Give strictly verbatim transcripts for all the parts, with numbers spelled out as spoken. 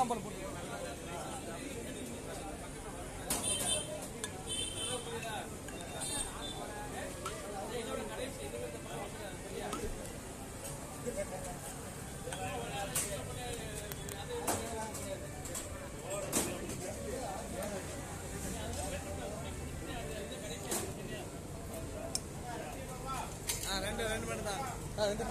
சாம்பார் போட்டு ரெண்டு ரெண்டு மணி தான் ரெண்டு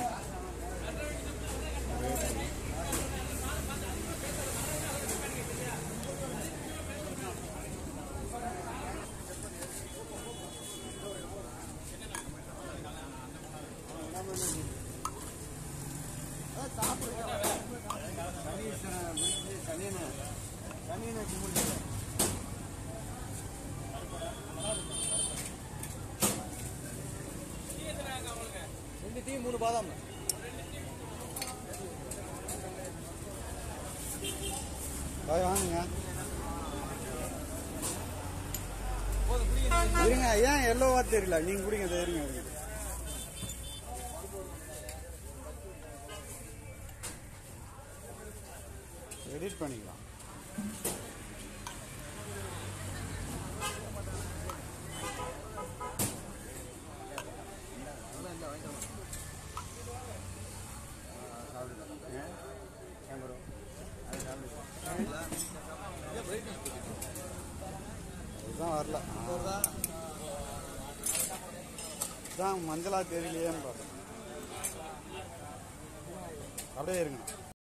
ரெண்டு டீ மூணு பாதாம் பாய் வாங்குங்க இருங்க ஏன் எல்லோவா தெரியல நீங்க குடிங்க தெரியுங்க எடிட் பண்ணிக்கலாம் அதுதான் வரல மஞ்சளா தெரியலையேன்னு பார்த்தேன் அப்படியே இருங்க